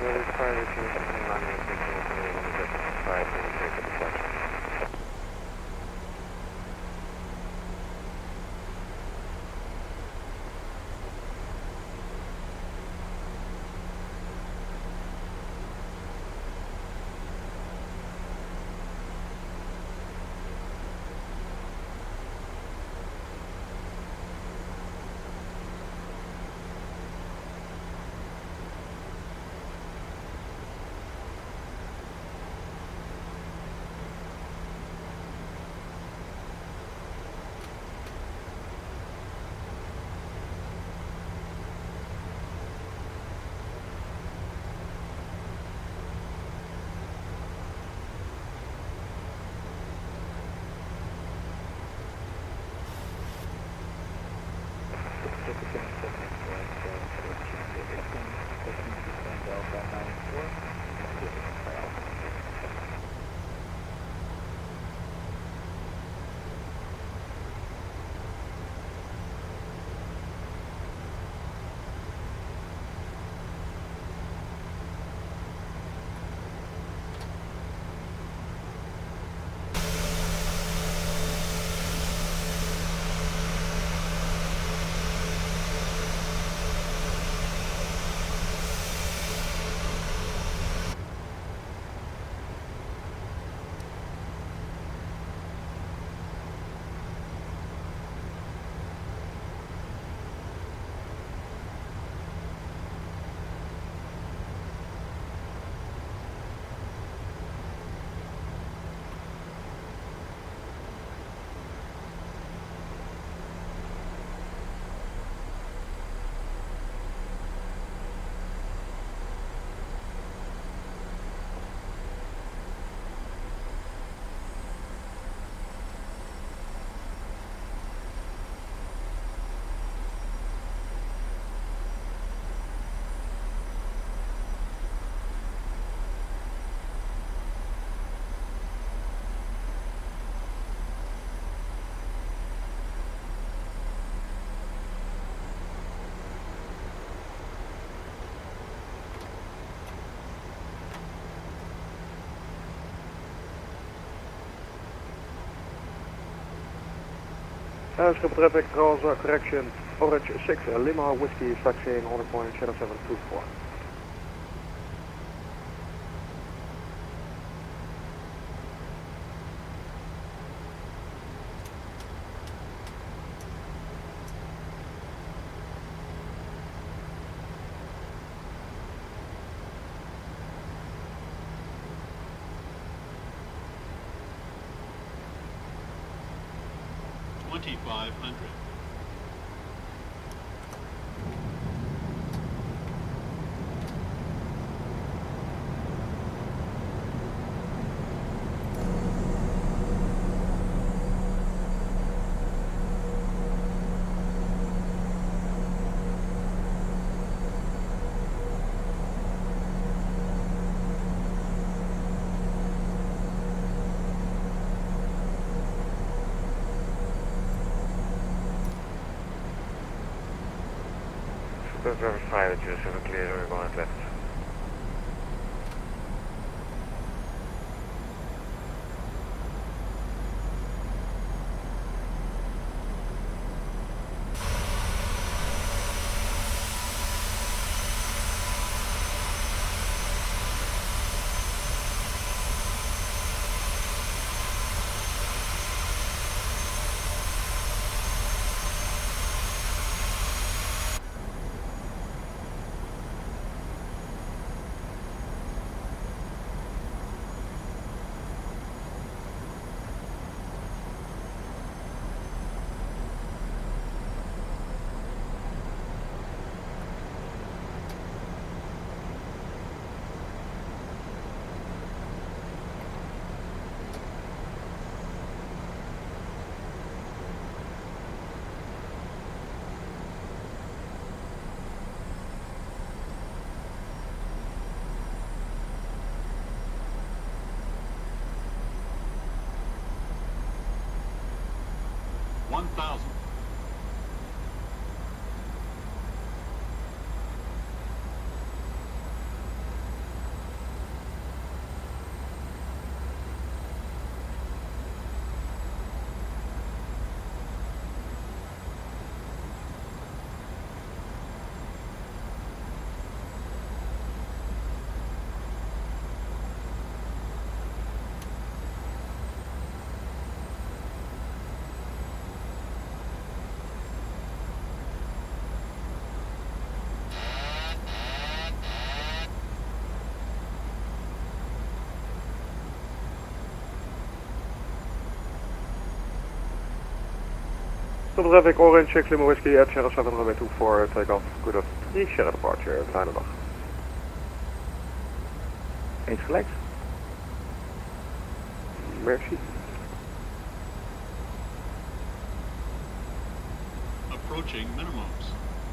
Airstrip traffic, calls correction, Orange 6, Lima Whiskey, taxiing 100.0724. Service pilot, you have a clear, we're going left. Double traffic, Orange 6 Lima Whiskey at Sierra 7 runway 24, takeoff, good at 3 Sierra departure, fijne dag. Eens gelijk. Merci. Approaching minimums.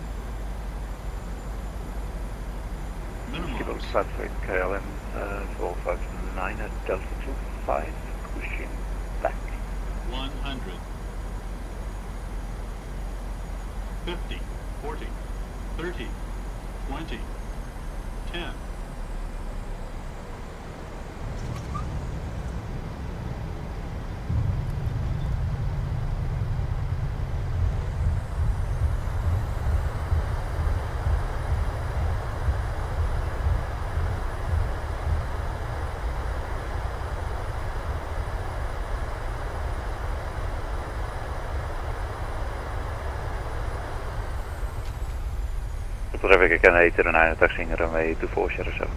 Keep on flat straight KLM 459 at Delta 25, pushing back. 100. 50, 40, 30, 20, 10. Traffic again 809, taxiing runway 24 Sierra 7.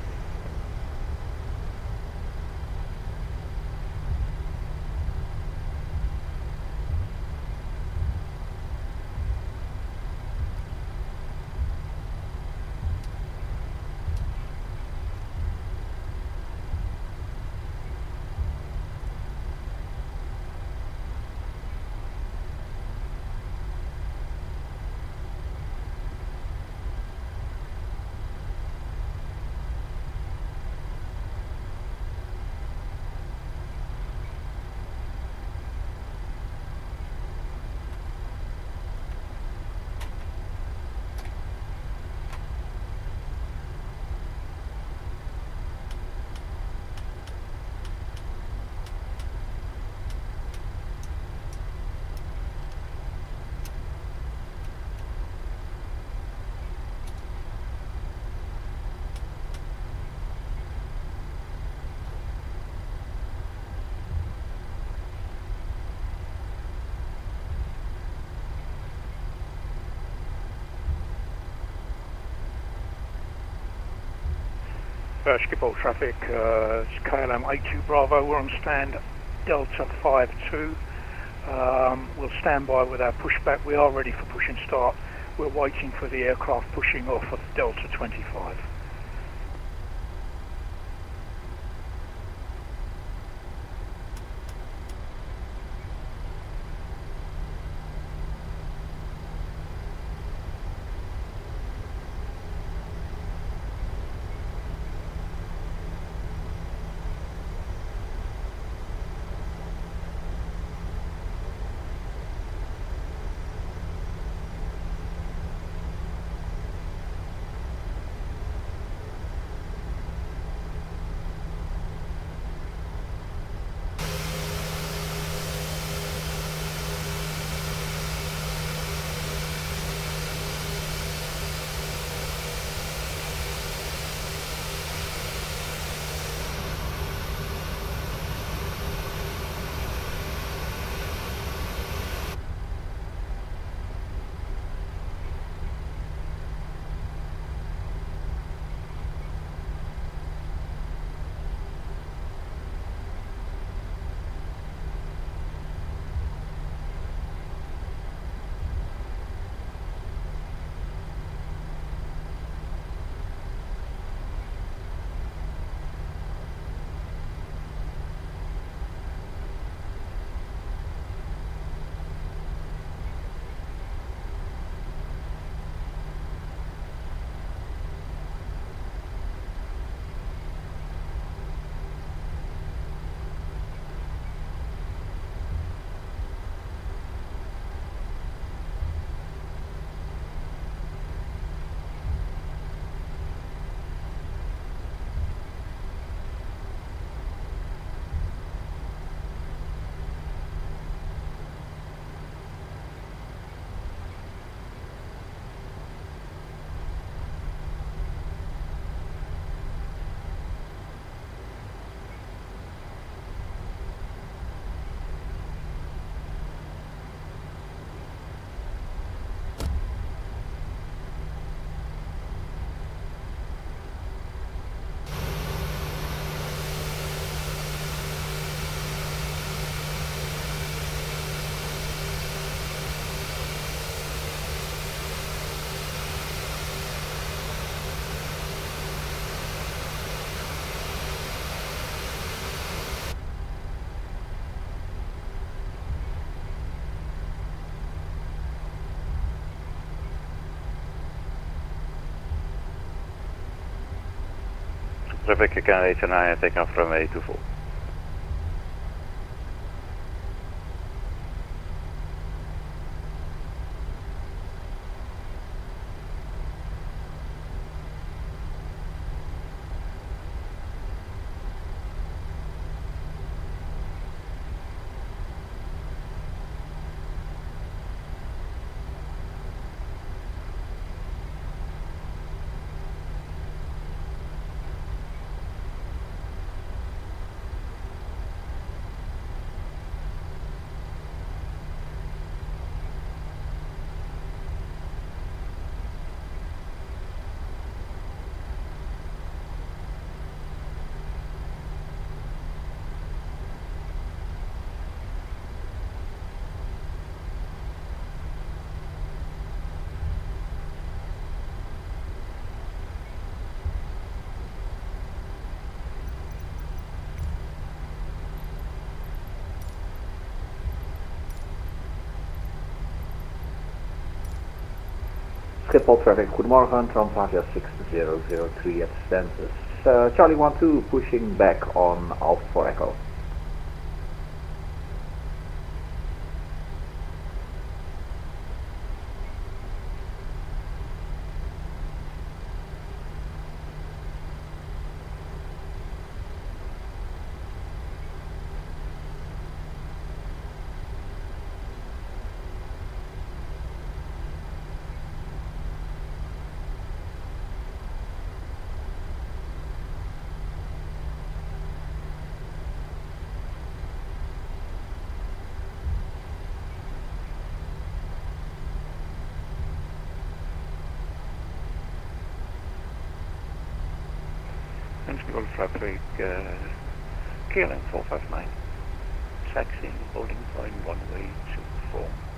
Schiphol traffic, it's KLM 82 Bravo, we're on stand Delta 52. We'll stand by with our pushback. We are ready for push and start. We're waiting for the aircraft pushing off of Delta 25. traffic, you can reach an eye and take off from A to full. Schiphol traffic, goedemorgen, Transavia 6003 at Stances. Charlie 12 pushing back on Alpha 4 Echo. Control traffic, KLM 459, taxi, boarding point 1 way to 4.